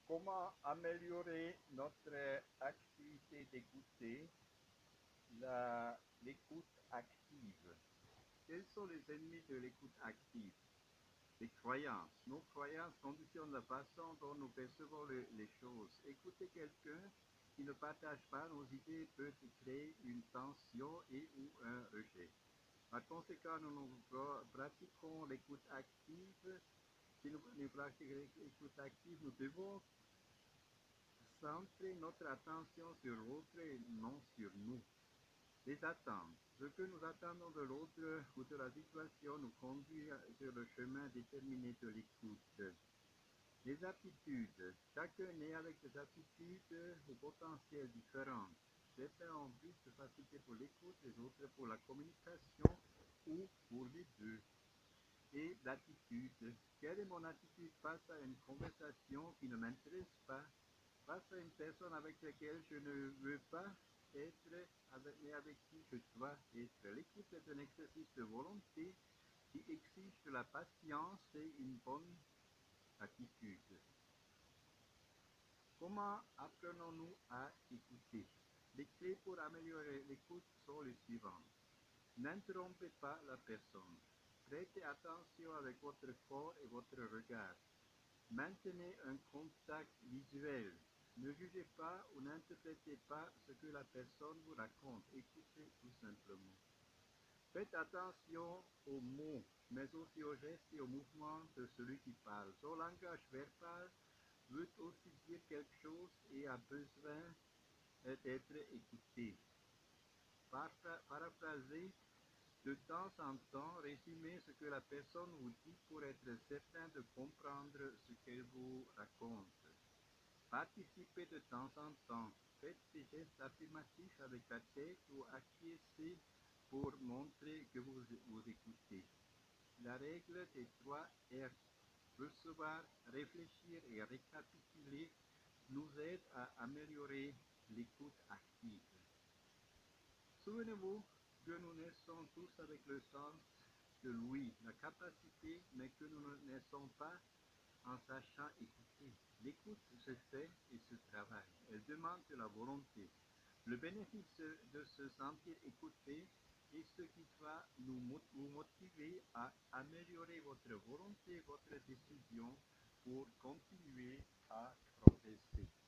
Comment améliorer notre activité d'écouter, l'écoute active? Quels sont les ennemis de l'écoute active? Les croyances. Nos croyances conditionnent la façon dont nous percevons les choses. Écouter quelqu'un qui ne partage pas nos idées peut créer une tension et ou un rejet. Par conséquent, nous pratiquons l'écoute active. Si nous pratiquons l'écoute active, nous devons centrer notre attention sur l'autre et non sur nous. Les attentes. Ce que nous attendons de l'autre ou de la situation nous conduit sur le chemin déterminé de l'écoute. Les attitudes. Chacun naît avec des attitudes au potentiel différent. Certains ont plus de facilité pour l'écoute, les autres pour la communication ou pour les deux. Et l'attitude. Quelle est mon attitude face à une conversation qui ne m'intéresse pas, face à une personne avec laquelle je ne veux pas être, mais avec qui je dois être? L'écoute est un exercice de volonté qui exige de la patience et une bonne attitude. Comment apprenons-nous à écouter? Les clés pour améliorer l'écoute sont les suivantes. N'interrompez pas la personne. Prêtez attention avec votre corps et votre regard. Maintenez un contact visuel. Ne jugez pas ou n'interprétez pas ce que la personne vous raconte. Écoutez tout simplement. Faites attention aux mots, mais aussi aux gestes et aux mouvements de celui qui parle. Son langage verbal veut aussi dire quelque chose et a besoin d'être écouté. Paraphrasez de temps en temps, résumez ce que la personne vous dit pour être certain de comprendre ce qu'elle vous raconte. Participez de temps en temps. Faites des gestes affirmatifs avec la tête ou acquiescez pour montrer que vous écoutez. La règle des 3 R, recevoir, réfléchir et récapituler, nous aide à améliorer l'écoute active. Souvenez-vous que nous naissons tous avec le sens de l'ouïe, la capacité, mais que nous ne naissons pas en sachant écouter. L'écoute se fait et se travaille. Elle demande de la volonté. Le bénéfice de se sentir écouté est ce qui va vous motiver à améliorer votre volonté, votre décision pour continuer à progresser.